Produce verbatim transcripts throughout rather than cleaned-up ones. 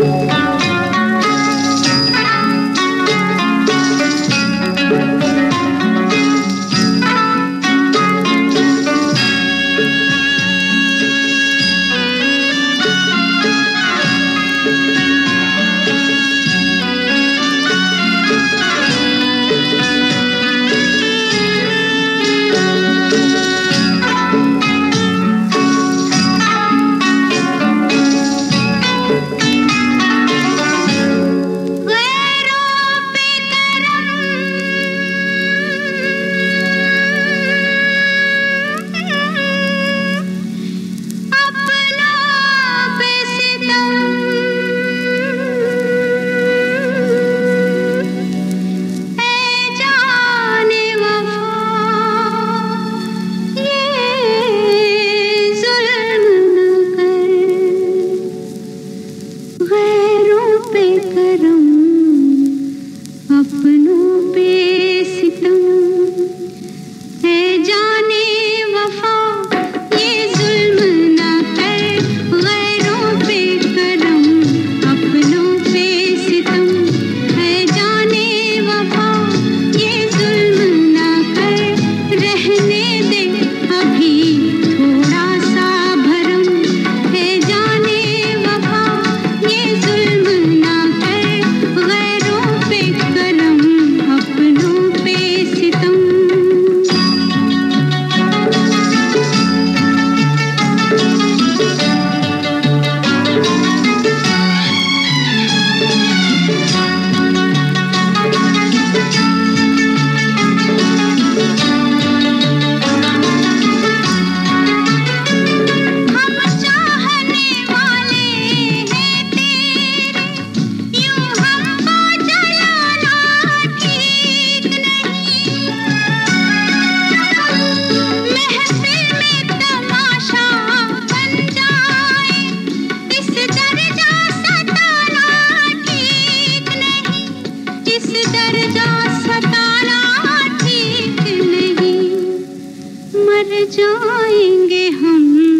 जाएंगे हम,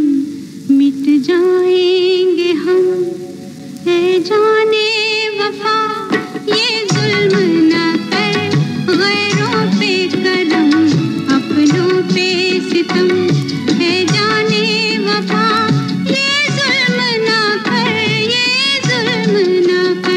मिट जाएंगे हम, है जाने वफा ये जुल्म ना कर, गैरों पे करम अपनों पे सितम, है जाने वफा ये जुल्म ना कर, ये जुल्म ना कर।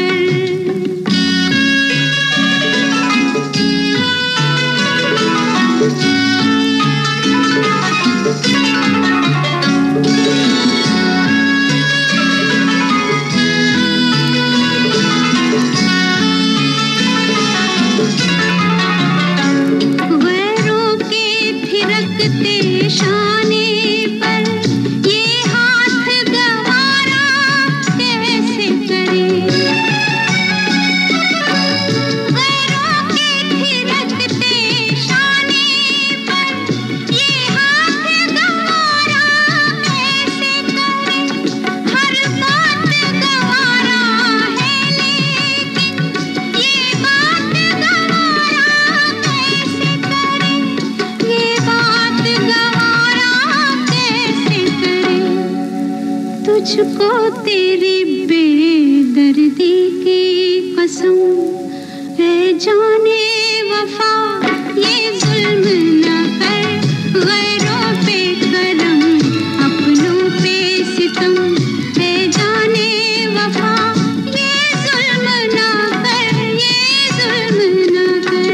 तुझको तेरी बेदर्दी की कसम, है जाने वफा ये जुल्म ना कर, गैरों पे करम अपनों पे सितम, है जाने वफा ये जुल्म ना कर, ये जुल्म ना कर।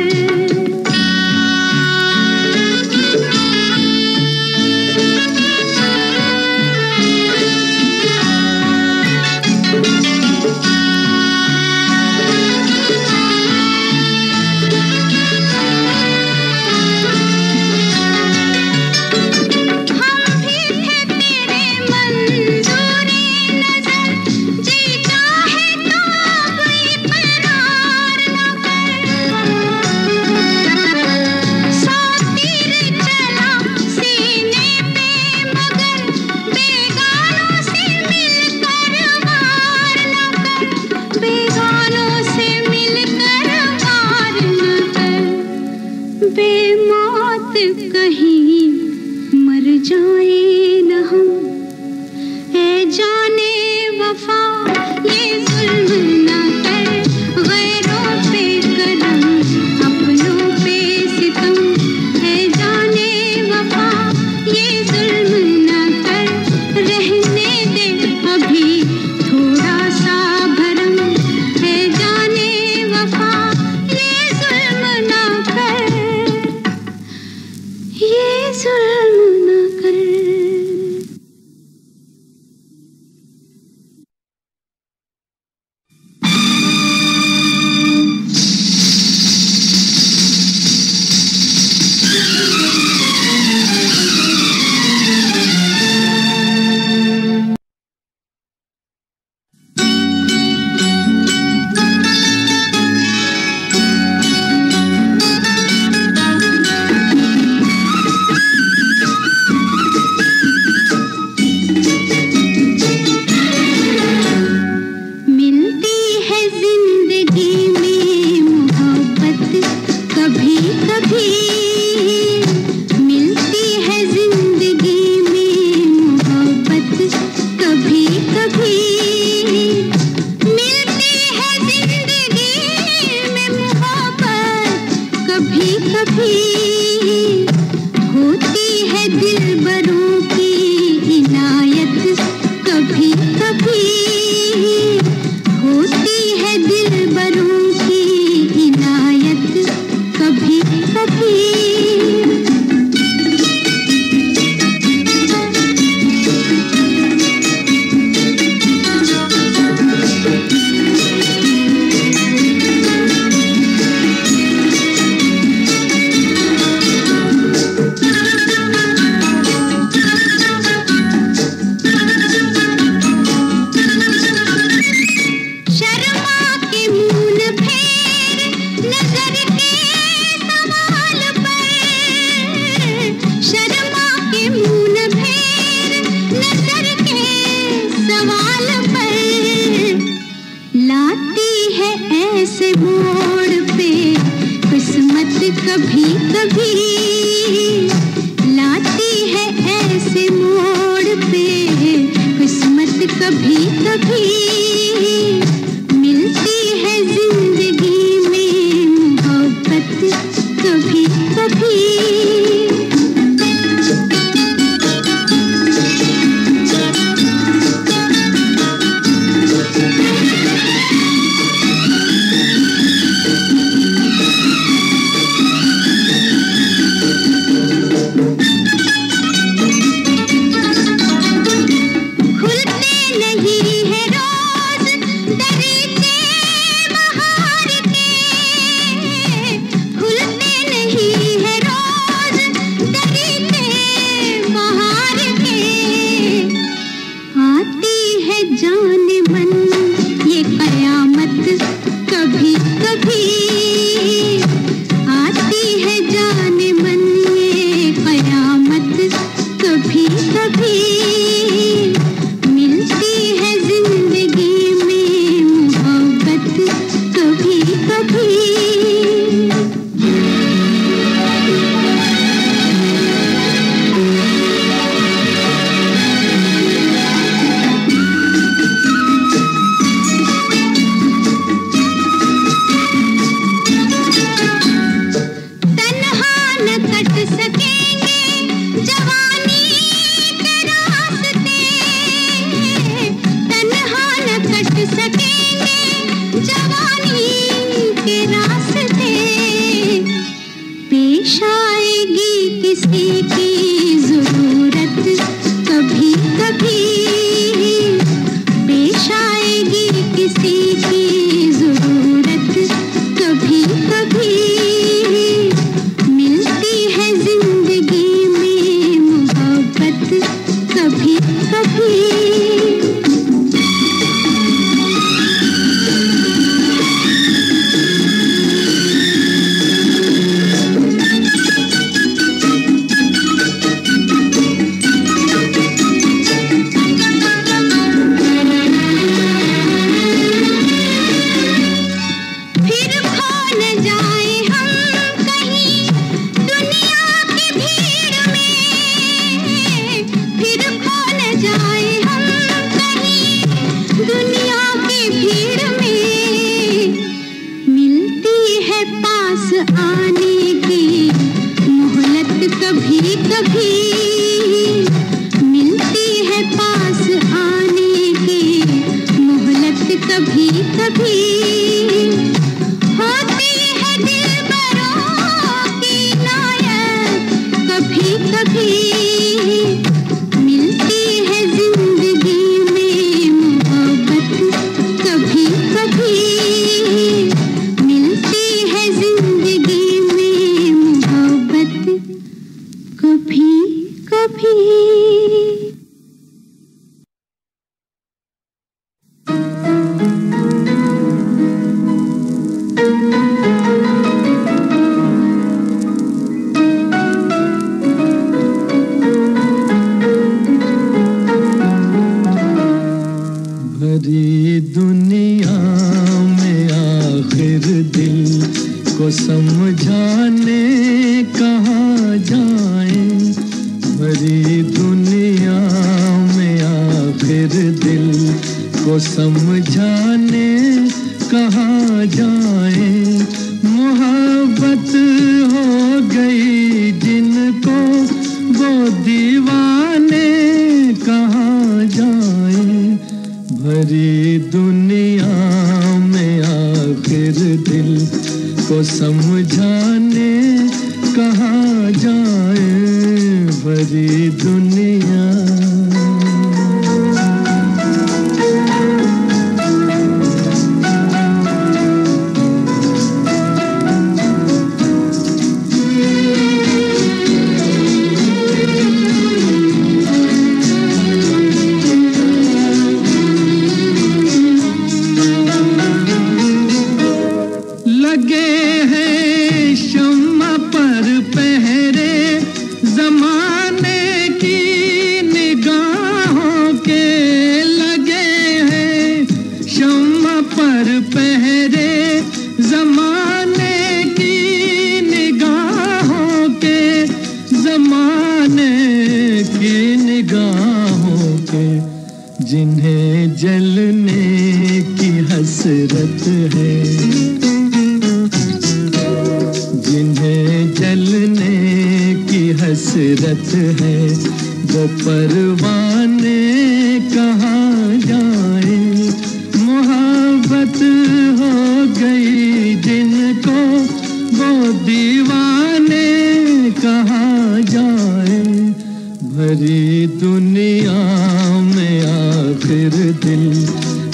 बेमौत कहीं मर जाए न हम, है जाने वफा ये जुल्म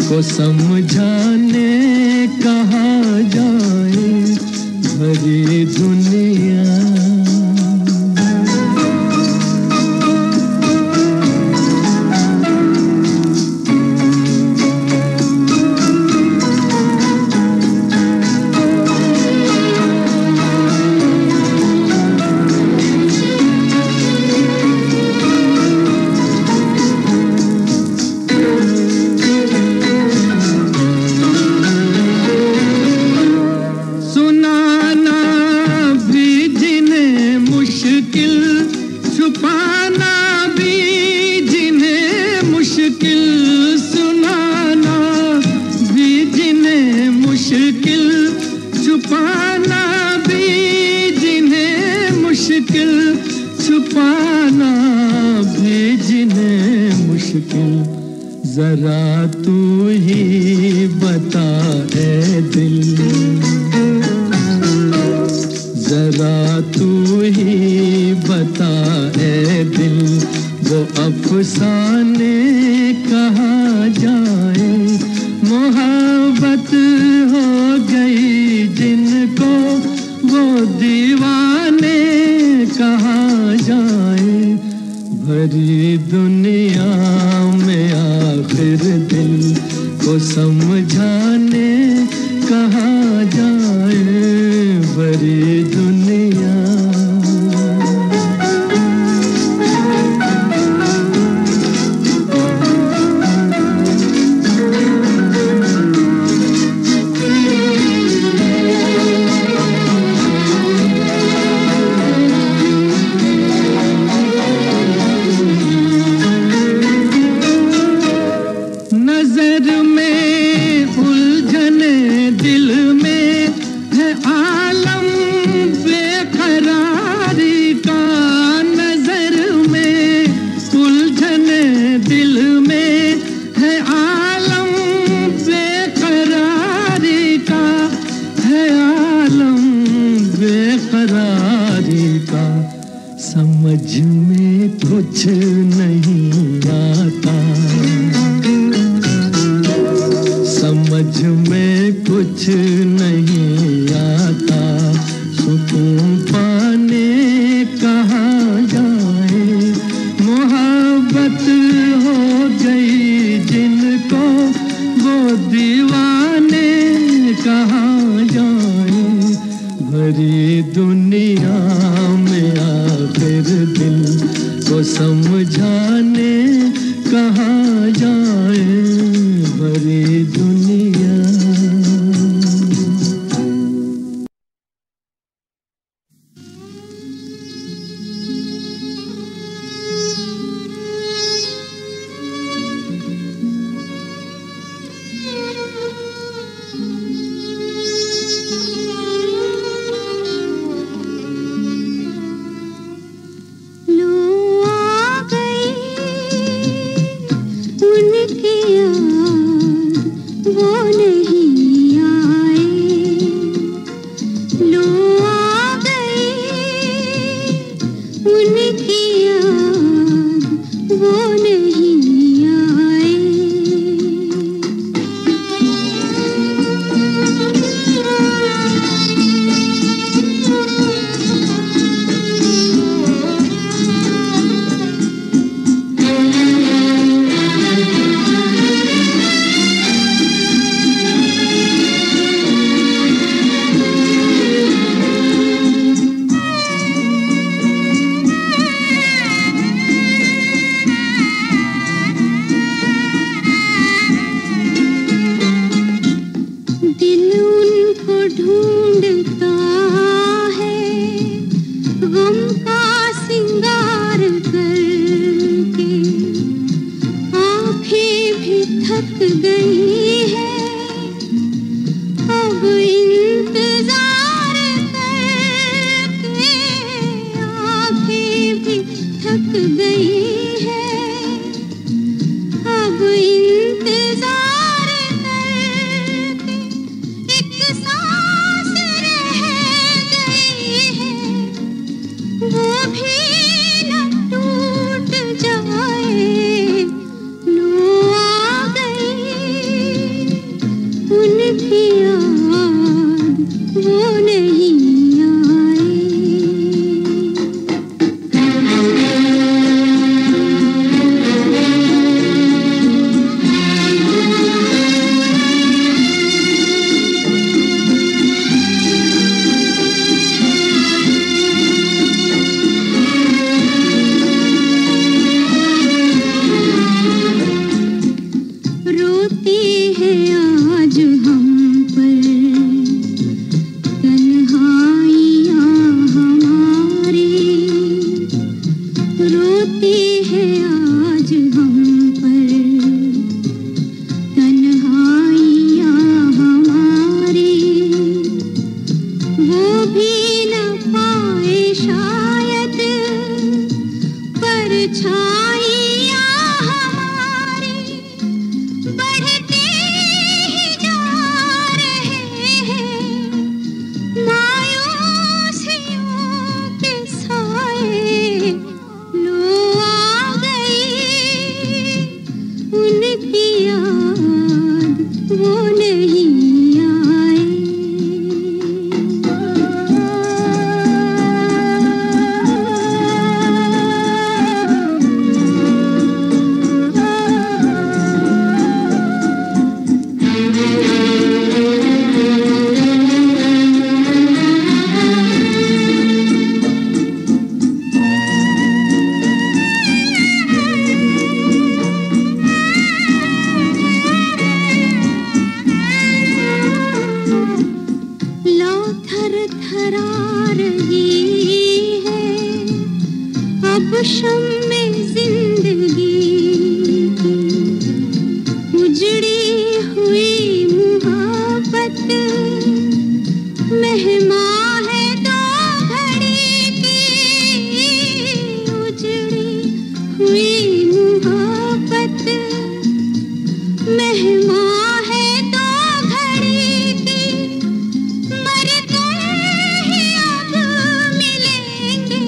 को समझाने कहाँ जाए भरी दुनिया। जरा तू ही बता ए दिल, जरा तू ही बता ए दिल, वो अफसाने कहाँ जाए। मोहब्बत हो गई जिनको वो दीवाने कहाँ जाए। भरी दुनिया में आखिर दिल को समझाने कहाँ जाए भरी दुनिया। समझ में कुछ नहीं आता, समझ में कुछ नहीं आता। सुकून पाने कहाँ जाए। मोहब्बत हो गई जिनको वो दीवाने कहाँ जाए। भरी दुनिया में आखिर दिल को समझाने कहाँ जाए भरी दुनिया। उनकी याद वो नहीं आए। रोती है आज हम पर तन्हाइयाँ हमारी, रोती है आज हम पर तन्हाइयाँ हमारी। वो भी न पाए शायद परछाइयाँ हमारी, बढ़ते ही जा रहे हैं मायूसियों के साए। लो आ गई उनकी याद वो नहीं आए। लौ थर थरा रही है अब शम्मे जिंदगी की, उजड़ी हुई मुहब्बत मेहमान है दो घड़ी की। उजड़ी हुई मुहब्बत मेहमान है दो घड़ी की, मरते ही अब मिलेंगे,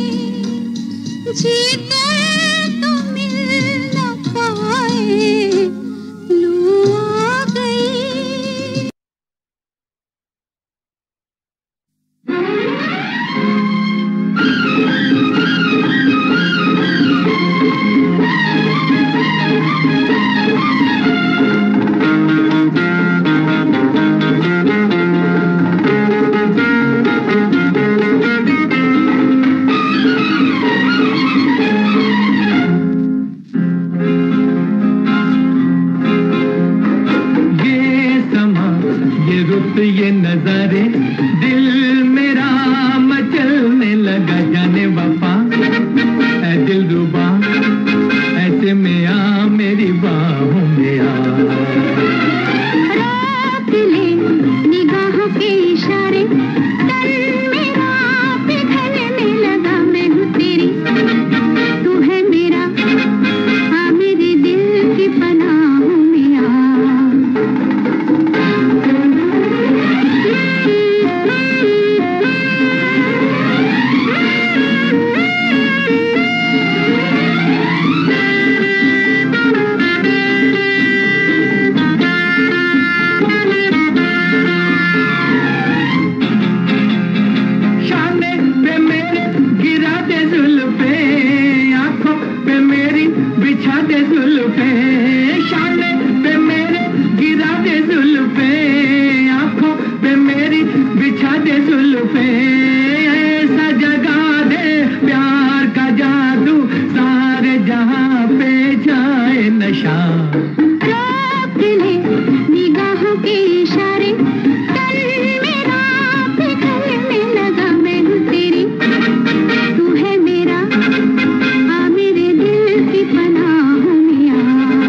जीते तो मिल न पाए। लो आ गई ये नजारे दिल मेरा मचलने लगा जाने वफा ऐ दिल रुबा ऐसे में आ मेरी बाहों में आ। रोक ले निगाहों के इशारे, तन मेरा पिघलने लगा। मैं हूँ तेरी तू है मेरा, आ मेरे दिल की पनाहों में आ। शाने पे मेरे गिरा दे जुल्फे, आंखों पे मेरी बिछा दे जुल्फे। शाने पे मेरे गिरा दे जुल्फे, आंखों पे मेरी बिछा दे जुल्फे। ऐसा जगा दे प्यार का जादू, सारे जहां पे जाए नशा। रोक ले निगाहों के इशारे, तन मेरा पिघलने लगा। मैं हूँ तेरी तू है मेरा, आ मेरे दिल की पनाहों में आ।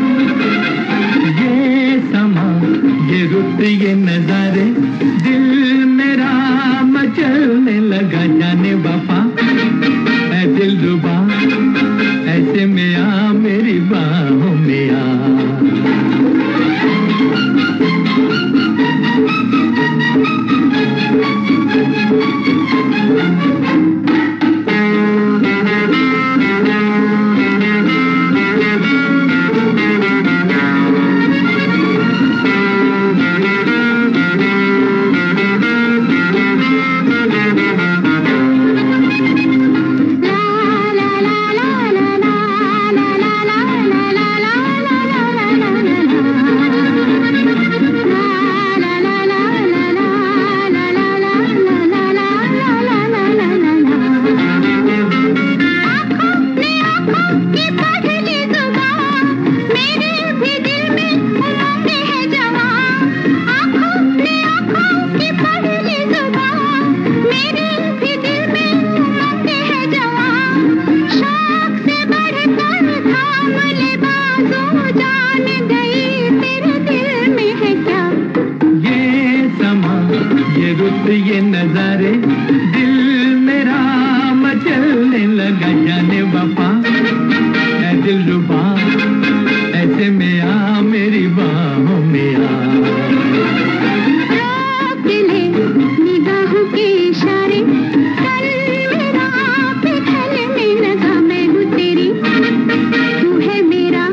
ये समा ये रुत ये नजारे दिल मेरा मचलने लगा जाने वफा ऐ दिल रुबा ऐसे में आ मेरी बाहों में आ। रुत ये नजारे, दिल मेरा मचलने लगा जाने वफा, ऐ दिलरुबा ऐसे में आ मेरी बाहों में आ। रोक ले निगाहों के इशारे, तन मेरा पिघलने लगा, मैं हूँ तेरी तू है मेरा,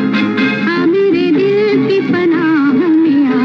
आ मेरे दिल की पनाहों में आ।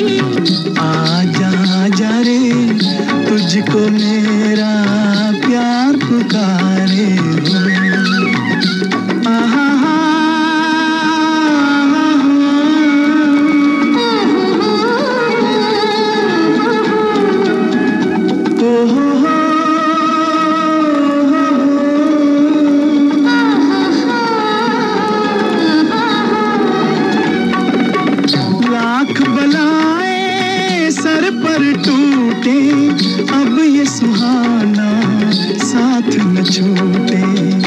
तुझको मेरा प्यार पुकारे हो। आहा हा, ओ हो हो, लाख बलाएं सर पर टूटे, अब ये सुहाना साथ न छूटे।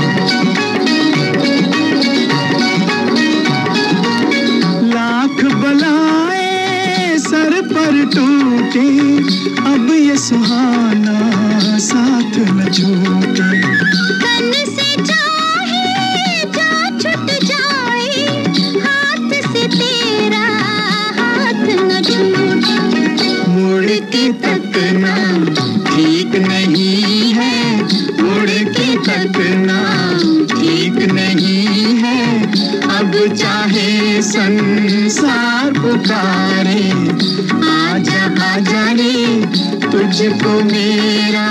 लाख बलाएं सर पर टूटे, अब ये सुहाना साथ न छूटे। तन से चाहे जो छूट जाए, हाथ से तेरा हाथ न छूटे। मुड़ के तकना ठीक नहीं है, मुड़ के तकना ठीक नहीं है। अब चाहे संसार पुकारे, आजा आजा रे तुझको मेरा